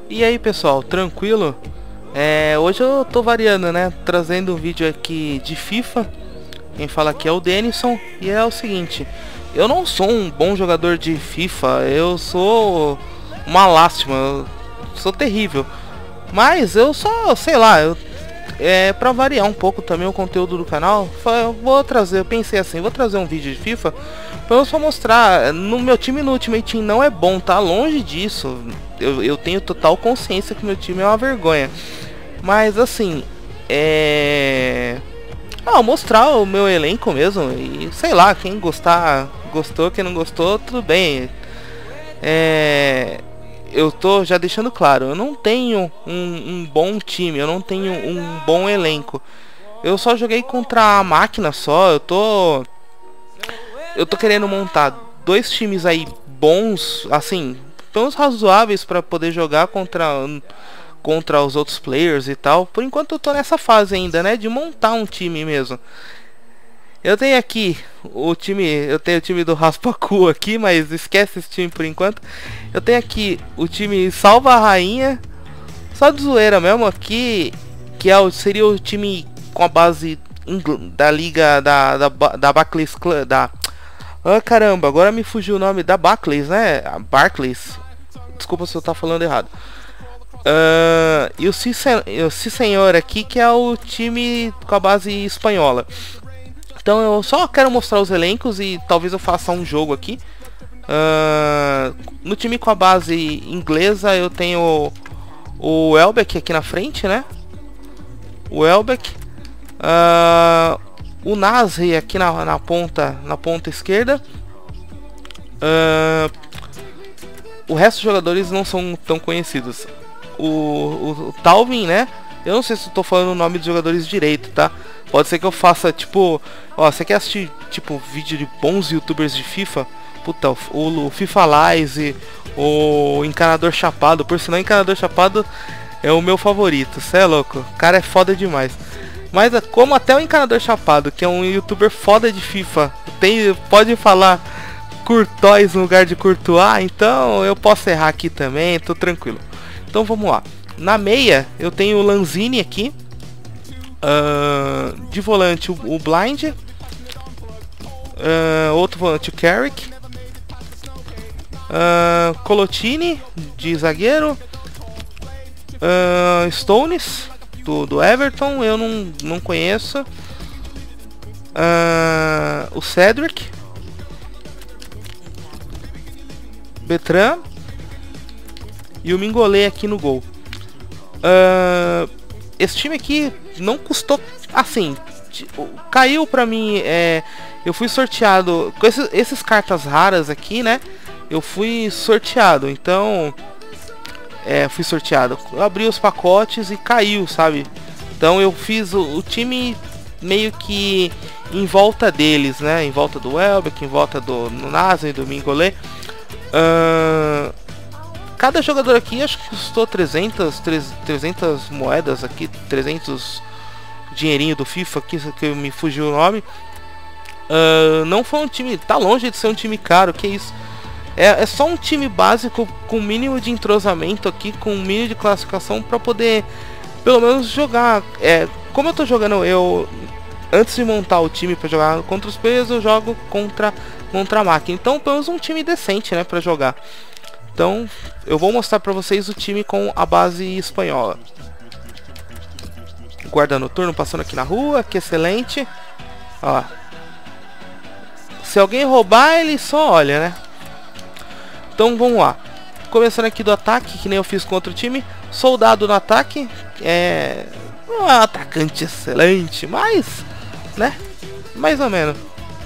E aí pessoal, tranquilo? Hoje eu tô variando, né? Trazendo um vídeo aqui de FIFA. Quem fala aqui é o Denison. E é o seguinte, eu não sou um bom jogador de FIFA. Eu sou uma lástima, eu sou terrível. Mas eu só, sei lá, pra variar um pouco também o conteúdo do canal, eu pensei assim, vou trazer um vídeo de FIFA pra eu só mostrar. No meu time no Ultimate Team não é bom, tá longe disso. Eu tenho total consciência que meu time é uma vergonha. Mas assim, mostrar o meu elenco mesmo. E sei lá, quem gostar, gostou, quem não gostou, tudo bem. Eu tô já deixando claro, eu não tenho um bom time, eu não tenho um bom elenco. Eu só joguei contra a máquina só, eu tô querendo montar dois times aí bons, assim, tão razoáveis para poder jogar contra os outros players e tal. Por enquanto eu tô nessa fase ainda, né, de montar um time mesmo. Eu tenho aqui eu tenho o time do Raspacu aqui, mas esquece esse time por enquanto. Eu tenho aqui o time Salva a Rainha, só de zoeira mesmo aqui, que seria o time com a base da liga da Barclays da... Ah, caramba, agora me fugiu o nome da Barclays, né? A Barclays. Desculpa se eu tá falando errado. E o Si Senhor aqui, que é o time com a base espanhola. Então eu só quero mostrar os elencos e talvez eu faça um jogo aqui. No time com a base inglesa eu tenho o Welbeck aqui na frente, né? O Welbeck. O Nasri aqui na ponta esquerda. O resto dos jogadores não são tão conhecidos. O Talvin, né? Eu não sei se estou falando o nome dos jogadores direito, tá? Pode ser que eu faça tipo... Ó, você quer assistir tipo vídeo de bons youtubers de FIFA? Puta, o FIFA Lies, o Encanador Chapado. Por sinal, Encanador Chapado é o meu favorito. Cê é louco, o cara é foda demais. Mas como até o Encanador Chapado, que é um youtuber foda de FIFA, pode falar Courtois no lugar de Courtois, então eu posso errar aqui também, tô tranquilo. Então vamos lá. Na meia eu tenho o Lanzini aqui. De volante o Blind. Outro volante o Carrick. Colotini de zagueiro. Stones do Everton, eu não conheço. O Cedric. Bertrand. E o Mingolé aqui no gol. Esse time aqui não custou, assim, caiu pra mim. Eu fui sorteado com esses cartas raras aqui, né? Eu fui sorteado, então fui sorteado. Eu abri os pacotes e caiu, sabe? Então eu fiz o time meio que em volta deles, né? Em volta do Welbeck, em volta do Nasri, do Mingolé. Cada jogador aqui acho que custou 300 moedas aqui, 300 dinheirinho do FIFA aqui, que me fugiu o nome. Não foi um time, tá longe de ser um time caro, que isso. É só um time básico com mínimo de entrosamento aqui, com mínimo de classificação para poder pelo menos jogar. Como eu tô jogando, antes de montar o time para jogar contra os players, eu jogo contra a máquina. Então pelo menos um time decente, né, para jogar. Então eu vou mostrar pra vocês o time com a base espanhola. Guarda noturno passando aqui na rua, que excelente. Ó. Se alguém roubar, ele só olha, né? Então vamos lá. Começando aqui do ataque, que nem eu fiz com outro time. Soldado no ataque. Não é um atacante excelente, mas, né? Mais ou menos.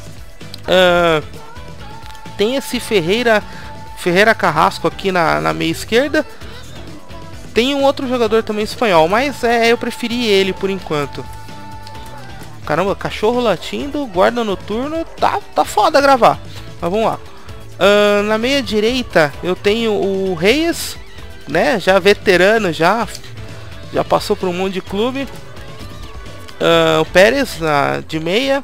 Tem esse Ferreira Carrasco aqui na meia esquerda. Tem um outro jogador também espanhol, mas eu preferi ele por enquanto. Caramba, cachorro latindo, guarda noturno, tá foda gravar. Mas vamos lá. Na meia direita eu tenho o Reyes, né? Já veterano, já passou por um monte de clube. O Pérez de meia.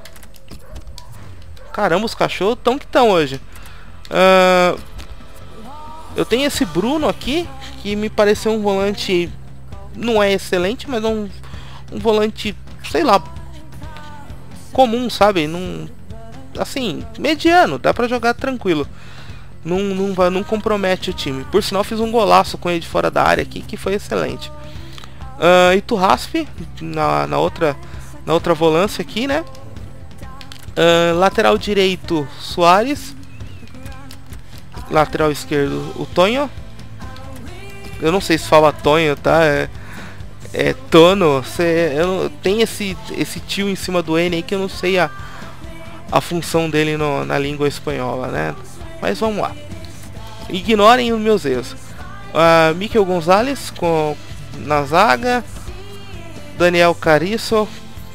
Caramba, os cachorros tão hoje. Eu tenho esse Bruno aqui, que me pareceu um volante, não é excelente, mas um volante, sei lá, comum, sabe? Assim, mediano, dá pra jogar tranquilo. Não compromete o time. Por sinal, fiz um golaço com ele de fora da área aqui, que foi excelente. Iturraspe na outra volância aqui, né? Lateral direito, Soares. Lateral esquerdo, o Tonho. Eu não sei se fala Tonho, tá? É Tono. Tem esse tio em cima do N aí que eu não sei a função dele na língua espanhola, né? Mas vamos lá. Ignorem os meus erros. Mikel Gonzalez na zaga. Daniel Carriço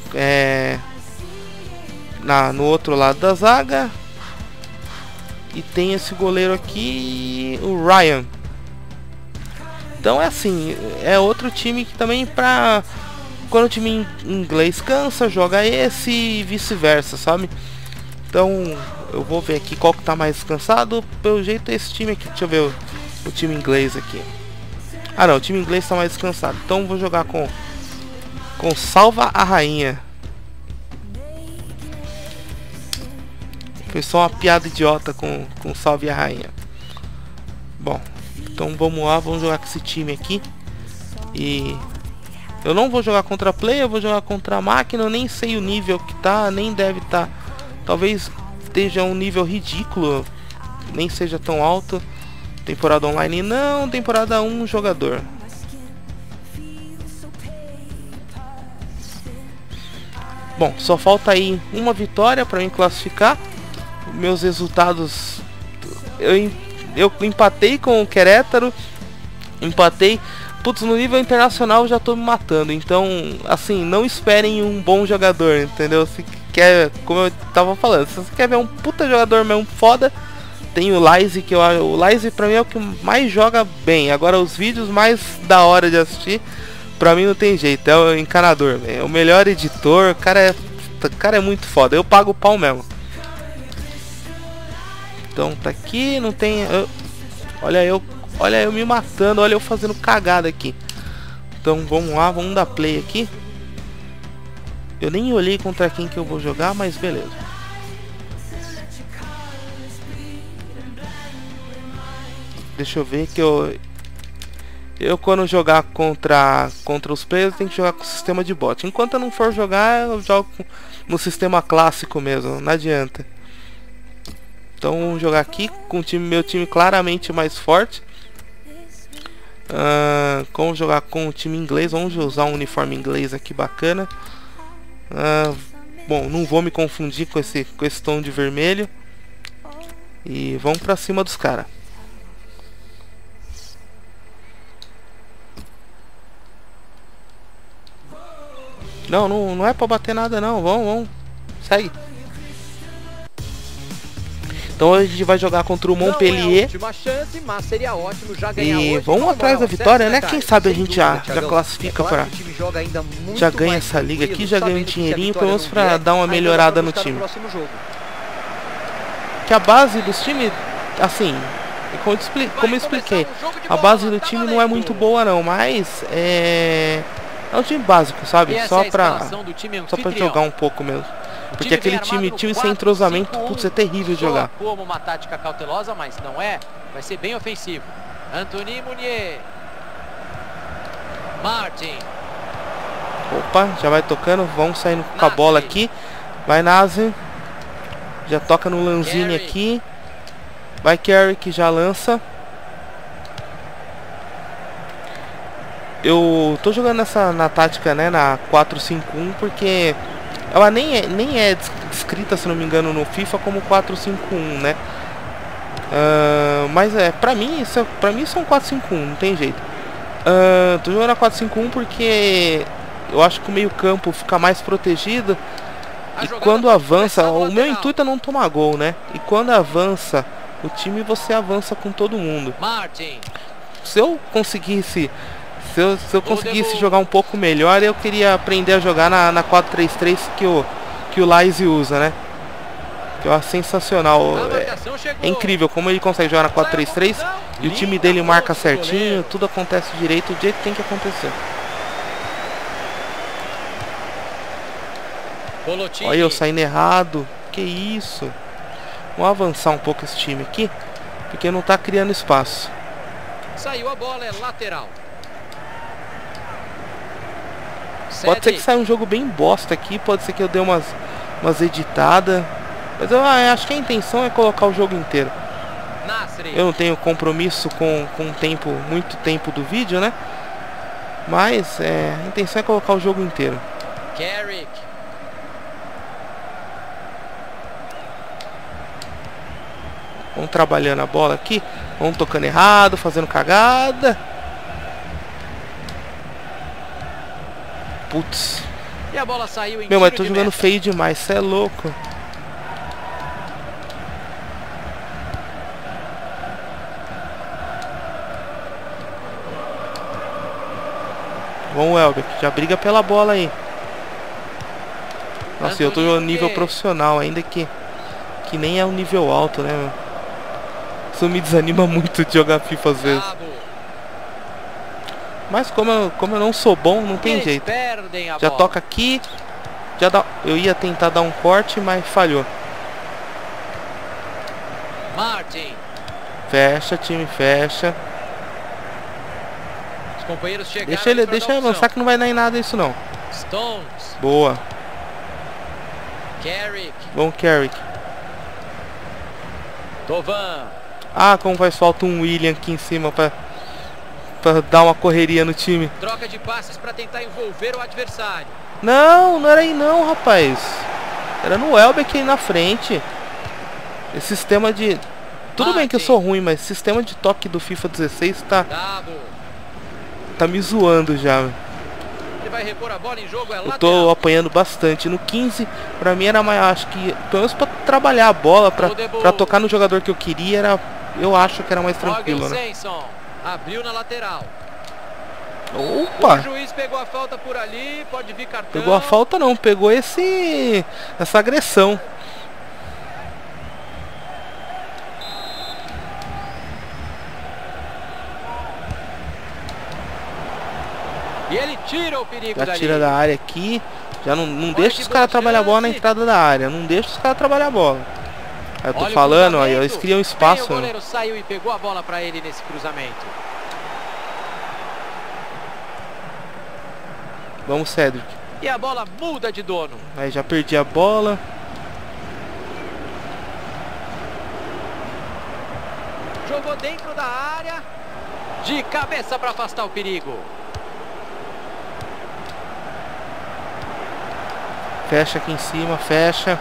no outro lado da zaga. E tem esse goleiro aqui, o Ryan. Então é assim, é outro time que também quando o time inglês cansa, joga esse e vice-versa, sabe? Então eu vou ver aqui qual que tá mais cansado. Pelo jeito é esse time aqui. Deixa eu ver o time inglês aqui. Ah não, o time inglês tá mais descansado. Então vou jogar com Salva a Rainha. Foi só uma piada idiota com Salve a Rainha. Bom, então vamos lá, vamos jogar com esse time aqui. E eu não vou jogar contra a Play, eu vou jogar contra a máquina. Eu nem sei o nível que tá, nem deve estar. Talvez esteja um nível ridículo, nem seja tão alto. Temporada online não, temporada 1 jogador. Bom, só falta aí uma vitória para mim classificar. Meus resultados, eu empatei com o Querétaro, empatei. Putz, no nível internacional eu já tô me matando. Então, assim, não esperem um bom jogador, entendeu? Se quer, como eu tava falando, se você quer ver um puta jogador mesmo foda, tem o Laise, que o Laise pra mim é o que mais joga bem. Agora os vídeos mais da hora de assistir, pra mim não tem jeito, é o encanador, é o melhor editor, o cara é muito foda, eu pago o pau mesmo. Então tá aqui, não tem... olha eu me matando, olha eu fazendo cagada aqui. Então vamos lá, vamos dar play aqui. Eu nem olhei contra quem que eu vou jogar, mas beleza. Deixa eu ver que eu quando jogar contra os players tem que jogar com o sistema de bot. Enquanto eu não for jogar, eu jogo no sistema clássico mesmo, não adianta. Então vamos jogar aqui com meu time claramente mais forte. Como jogar com o time inglês, vamos usar um uniforme inglês aqui bacana. Bom, não vou me confundir com esse tom de vermelho. E vamos pra cima dos caras. Não é pra bater nada não, vamos, segue. Então hoje a gente vai jogar contra o Montpellier. Chance, mas seria ótimo já ganhar e hoje, vamos atrás da vitória, né? Quem sabe a gente já classifica pra... Já ganha essa liga aqui, já ganha um dinheirinho, pelo menos pra dar uma melhorada no time. Que a base dos times, assim, como eu expliquei, a base do time não é muito boa não, mas é um time básico, sabe? Só pra jogar um pouco mesmo. Porque aquele time sem entrosamento, putz, é terrível de jogar. Como uma tática cautelosa, mas não é. Vai ser bem ofensivo. Anthony Mounier. Martin. Opa, já vai tocando. Vamos saindo com a bola aqui. Vai Nazi. Já toca no Lanzini aqui. Vai Carey que já lança. Eu tô jogando na tática, né, na 4-5-1, porque ela nem é descrita, se não me engano, no FIFA como 4-5-1, né? Mas pra mim isso é um 4-5-1, não tem jeito. Tô jogando a 4-5-1 porque eu acho que o meio campo fica mais protegido. E quando avança, o meu intuito é não tomar gol, né? E quando avança o time, você avança com todo mundo. Se eu conseguisse jogar um pouco melhor, eu queria aprender a jogar na 4-3-3 que o Laise usa, né? Que é sensacional. A marcação chegou. É incrível como ele consegue jogar na 4-3-3 e o time dele marca certinho, tudo acontece direito, do jeito que tem que acontecer. Bolotini. Olha eu saindo errado. Que isso? Vamos avançar um pouco esse time aqui, porque não tá criando espaço. Saiu a bola, é lateral. Pode ser que saia um jogo bem bosta aqui, pode ser que eu dê umas editadas. Mas eu acho que a intenção é colocar o jogo inteiro. Eu não tenho compromisso com muito tempo do vídeo, né? Mas a intenção é colocar o jogo inteiro. Carrick. Vamos trabalhando a bola aqui. Vamos tocando errado, fazendo cagada. Putz. E a bola saiu em Meu, mas tiro tô de jogando meta. feio demais, cê é louco. Vamos, Welbeck, já briga pela bola aí. Nossa, eu tô no nível profissional, ainda que nem é um nível alto, né, meu? Isso me desanima muito de jogar FIFA às vezes. Mas como eu não sou bom, não tem jeito. Já toca aqui. Já dá, eu ia tentar dar um corte, mas falhou. Martin. Fecha, time, fecha. Os companheiros chegaram. Deixa ele avançar que não vai dar em nada isso não. Stones. Boa. Carrick. Vamos, Carrick. Tovan. Ah, como faz falta um William aqui em cima pra dar uma correria no time. Troca de passes para tentar envolver o adversário. Não era aí não, rapaz. Era no Welbeck aí na frente. Esse sistema de... Tudo bem que eu sou ruim, mas sistema de toque do FIFA 16 tá me zoando já. Ele vai repor a bola em jogo, é eu tô apanhando bastante. No 15, pra mim era mais... Acho que, pelo menos pra trabalhar a bola, pra tocar no jogador que eu queria, eu acho que era mais tranquilo, né? Abriu na lateral. Opa! O juiz pegou a falta por ali, pode vir cartão. Pegou a falta não, pegou essa agressão. E ele tira o perigo já dali. Tira da área aqui. Já não deixa os caras trabalhar a bola na entrada da área. Não deixa os caras trabalhar a bola. Aí eu tô falando, aí eles criam espaço. O goleiro saiu e pegou a bola pra ele nesse cruzamento. Vamos, Cedric. E a bola muda de dono. Aí já perdi a bola. Jogou dentro da área. De cabeça para afastar o perigo. Fecha aqui em cima, fecha.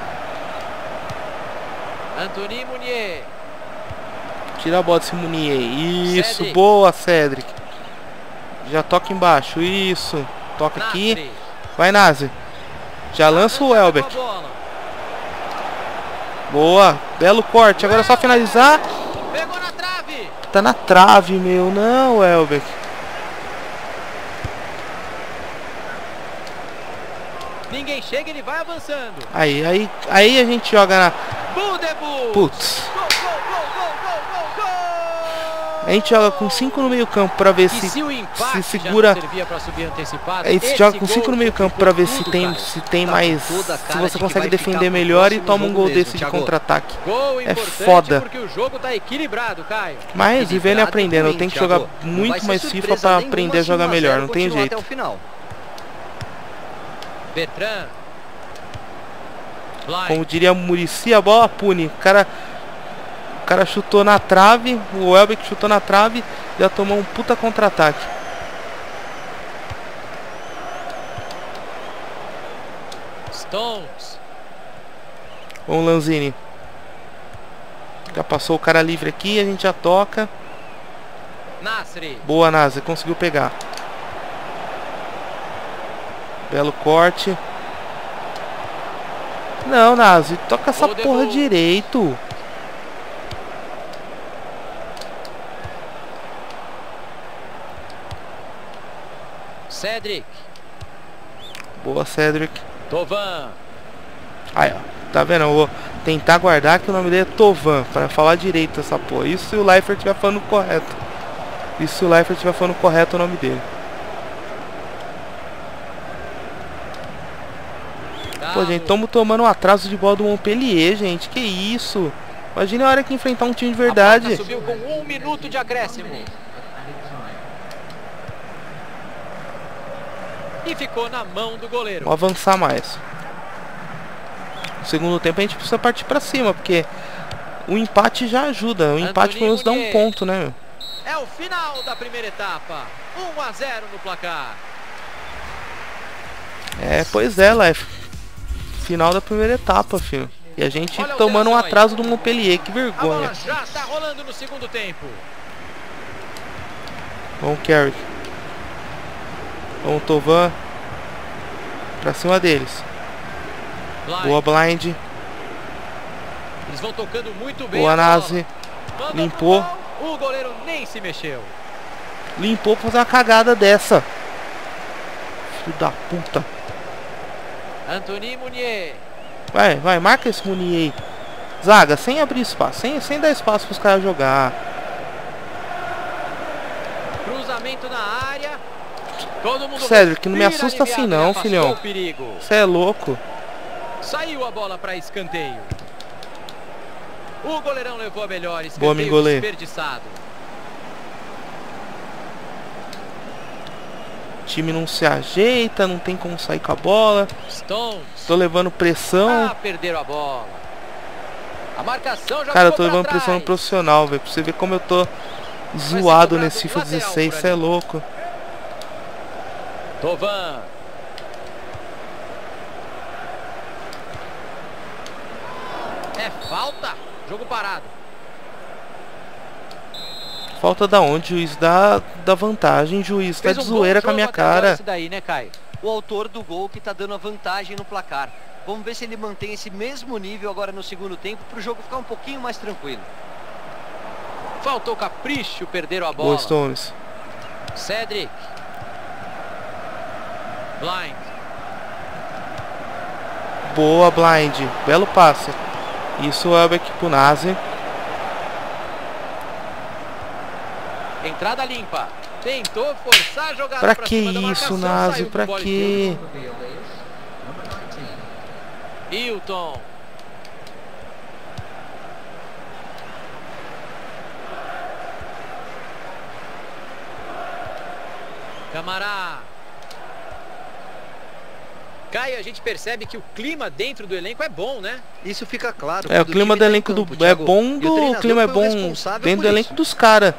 Anthony Munier. Tira a bola desse Munier. Isso, Cedric. Boa, Cedric. Já toca embaixo, isso. Toca aqui. Vai, Nazi. Já lança o Welbeck. Boa, belo corte. Agora é só finalizar. Pegou na trave. Tá na trave, meu. Não, Welbeck. Ninguém chega, ele vai avançando. Aí a gente joga na... Putz. A gente joga com 5 no meio campo pra ver se segura. A gente joga com 5 no meio campo pra ver se tem mais. Se você consegue defender melhor e toma um gol desse de contra-ataque. É foda. Mas vivendo e aprendendo. Eu tenho que jogar muito mais FIFA pra aprender a jogar melhor. Não tem jeito. Bertrand. Como diria Muricy, a bola pune. O cara chutou na trave. O Welbeck chutou na trave. Já tomou um puta contra-ataque. Stones. Vamos, Lanzini. Já passou o cara livre aqui. A gente já toca. Nasri. Boa, Nasri. Conseguiu pegar. Belo corte. Não, Nazi, toca essa porra direito. Cedric. Boa, Cedric. Tovan. Aí, ó. Tá vendo? tentar guardar que o nome dele é Tovan, para falar direito essa porra. Isso se o Leifert estiver falando correto. Isso se o Leifert estiver falando correto o nome dele. Pô, gente, estamos tomando um atraso de bola do Montpellier, gente. Que isso? Imagina a hora que enfrentar um time de verdade. A subiu com 1 minuto de acréscimo. E ficou na mão do goleiro. Vamos avançar mais. No segundo tempo a gente precisa partir pra cima, porque o empate já ajuda. O empate pelo menos dá um ponto, né, meu? É o final da primeira etapa. 1-0 no placar. É, pois é, Leif. Final da primeira etapa, filho. E a gente tomando um atraso do Montpellier. Que vergonha. A bola já tá rolando no segundo tempo. Vamos, Carrick. Vamos, Tovan. Pra cima deles. Boa, Blind. Eles vão tocando muito bem. Boa, Nazi. Limpou. O goleiro nem se mexeu. Limpou pra fazer uma cagada dessa. Filho da puta. Anthony Mounier. Vai, marca esse Mounier aí. Zaga, sem abrir espaço, sem dar espaço pros caras jogar. Cruzamento na área. Todo mundo Cedric, não me assusta assim não, filhão. Você é louco. Saiu a bola para escanteio. O goleirão levou a melhor. Boa, Mingolê. Desperdiçado. O time não se ajeita, não tem como sair com a bola. Stones. Tô levando pressão. Perderam a bola. A marcação já. Cara, eu tô levando pressão no profissional, velho. Pra você ver como eu tô zoado nesse FIFA 16, você é louco. Tovan. É falta. Jogo parado. Falta da onde, juiz? Da vantagem, juiz. Tá de zoeira com a minha cara. Daí, né, Caio? O autor do gol que tá dando a vantagem no placar. Vamos ver se ele mantém esse mesmo nível agora no segundo tempo para o jogo ficar um pouquinho mais tranquilo. Faltou capricho, perderam a bola. Boa, Stones. Cedric. Blind. Boa, Blind. Belo passe. Isso é aqui pro Nazi. Entrada limpa. Tentou forçar a jogada. Pra que isso, Nazi? Pra que? Hilton. Camará. Caio, a gente percebe que o clima dentro do elenco é bom, né? Isso fica claro. É, o clima do elenco é bom, o clima é bom dentro do elenco dos caras.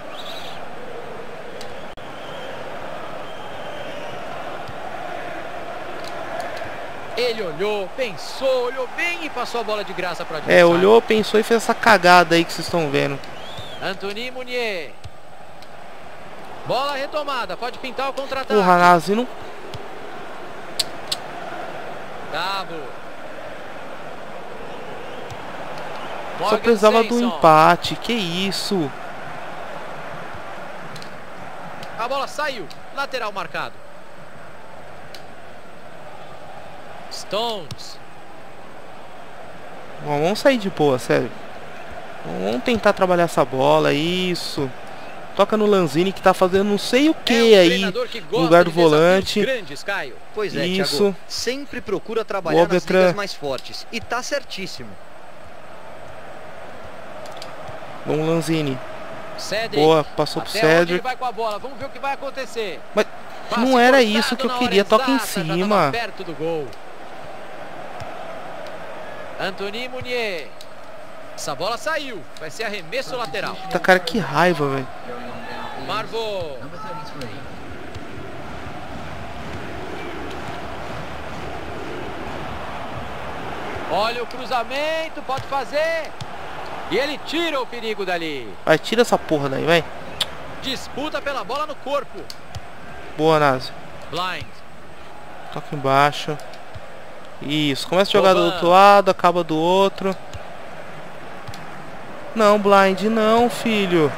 Ele olhou, pensou, olhou bem e passou a bola de graça para adversário. É, olhou, pensou e fez essa cagada aí que vocês estão vendo. Anthony Mounier. Bola retomada, pode pintar o contra-ataque. Porra, Nazi não... Davo. Só precisava do empate, que isso? A bola saiu, lateral marcado. Stones. Bom, vamos sair de boa, sério. Vamos tentar trabalhar essa bola, isso. Toca no Lanzini que tá fazendo não sei o que aí no lugar do volante. Grandes, Caio. Pois é, isso. Thiago, sempre procura trabalhar nas ligas mais fortes. E tá certíssimo. Vamos, Lanzini. Cedric. Boa, passou pro Cedric. Ele vai com a bola. Vamos ver o que vai acontecer. Mas não era isso que eu queria. Toca em cima. Perto do gol. Anthony Mounier. Essa bola saiu. Vai ser arremesso lateral. Tá, cara, que raiva, velho. Marvo. Olha o cruzamento. Pode fazer. E ele tira o perigo dali. Vai, tira essa porra daí, vai. Disputa pela bola no corpo. Boa, Nazi. Blind. Toca embaixo. Isso, começa a jogar do outro lado, acaba do outro. Não, Blind, não, filho.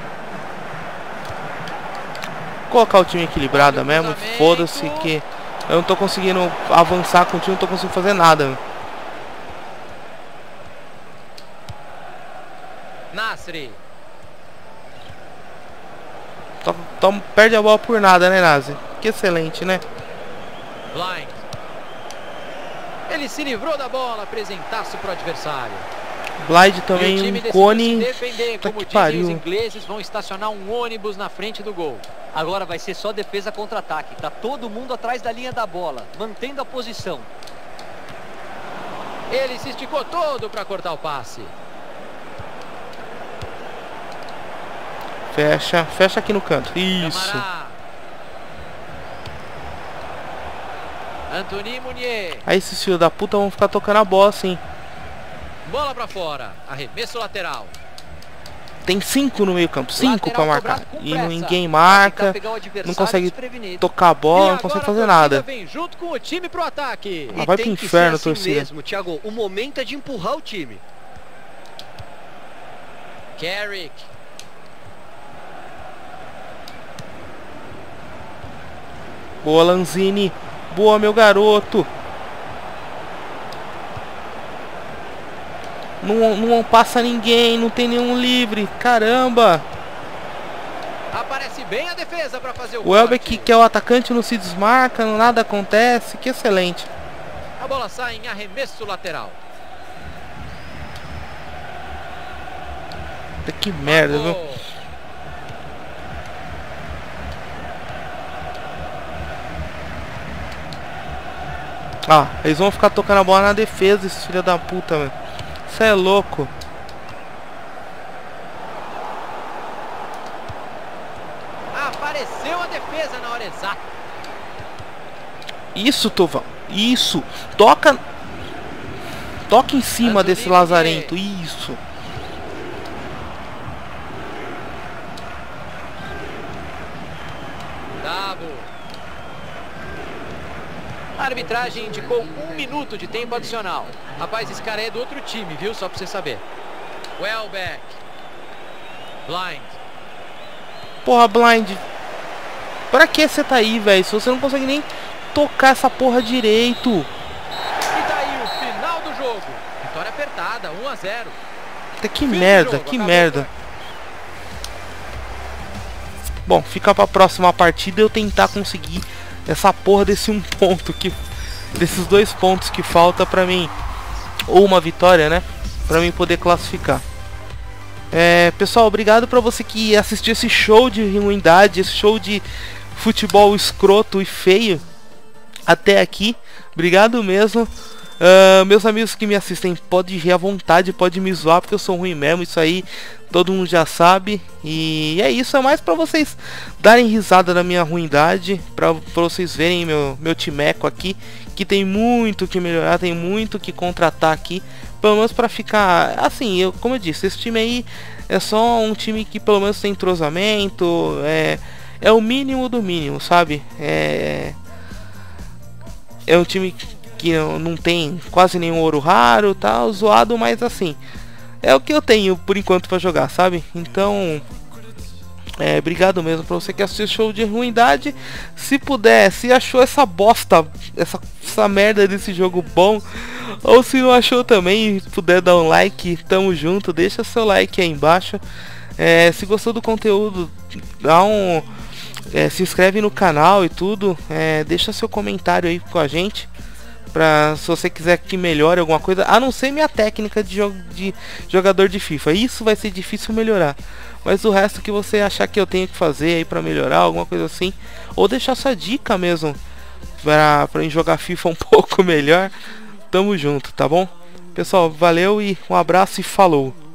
Colocar o time equilibrado mesmo, foda-se que eu não tô conseguindo avançar com o time, não tô conseguindo fazer nada. Al-Nassr. Perde a bola por nada, né, Nazi? Que excelente, né? Blind. Ele se livrou da bola, apresentasse para o adversário. Blind também, um cone. Defender, como dizem os ingleses, vão estacionar um ônibus na frente do gol. Agora vai ser só defesa contra-ataque. Tá todo mundo atrás da linha da bola, mantendo a posição. Ele se esticou todo para cortar o passe. Fecha aqui no canto. Isso. Camará. Anthony Mounier. Aí esses filhos da puta vão ficar tocando a bola assim. Bola pra fora. Arremesso lateral. Tem 5 no meio campo. 5 pra marcar. E pressa. ninguém marca. Não consegue tocar a bola. Não consegue fazer nada. Vem junto com o time pro ataque. Vai pro inferno, assim torcida. Mesmo, Thiago. O momento é de empurrar o time. Carrick. Boa, Lanzini. Boa, meu garoto. Não passa ninguém, não tem nenhum livre. Caramba. Aparece bem a defesa para fazer o Welbeck, que é o atacante, não se desmarca, nada acontece. Que excelente. A bola sai em arremesso lateral. Que merda, viu? Ah, eles vão ficar tocando a bola na defesa, esses filha da puta, mano. Isso é louco. Apareceu a defesa na hora exata. Isso, Tovão. Isso. Toca em cima desse lazarento. Isso. A arbitragem indicou 1 minuto de tempo adicional. Rapaz, esse cara é do outro time, viu? Só pra você saber. Welbeck. Blind. Porra, Blind. Pra que você tá aí, velho? Se você não consegue nem tocar essa porra direito. E daí o final do jogo. Vitória apertada, 1-0. Que merda, que merda. Bom, fica pra próxima partida eu tentar conseguir essa porra desse 1 ponto que... Desses 2 pontos que falta pra mim. Ou uma vitória, né? Pra mim poder classificar. Pessoal, obrigado pra você que assistiu esse show de ruindade. Esse show de futebol escroto e feio até aqui. Obrigado mesmo. Meus amigos que me assistem, pode rir à vontade, pode me zoar porque eu sou ruim mesmo, isso aí todo mundo já sabe. E é isso, é mais pra vocês darem risada da minha ruindade, pra vocês verem meu timeco aqui, que tem muito que melhorar, tem muito que contratar aqui, pelo menos pra ficar assim. Como eu disse, esse time aí é só um time que pelo menos tem entrosamento, é o mínimo do mínimo, sabe? É um time que não tem quase nenhum ouro raro, tá zoado, mas assim, é o que eu tenho por enquanto pra jogar, sabe? Então, obrigado mesmo pra você que assistiu show de ruindade. Se puder, se achou essa bosta, essa merda desse jogo bom, ou se não achou também, puder dar um like, tamo junto, deixa seu like aí embaixo. Se gostou do conteúdo, dá se inscreve no canal e tudo, deixa seu comentário aí com a gente. Se você quiser que melhore alguma coisa, a não ser minha técnica de jogador de FIFA, isso vai ser difícil melhorar, mas o resto que você achar que eu tenho que fazer aí pra melhorar, alguma coisa assim, ou deixar sua dica mesmo pra jogar FIFA um pouco melhor, tamo junto, tá bom? Pessoal, valeu e um abraço e falou!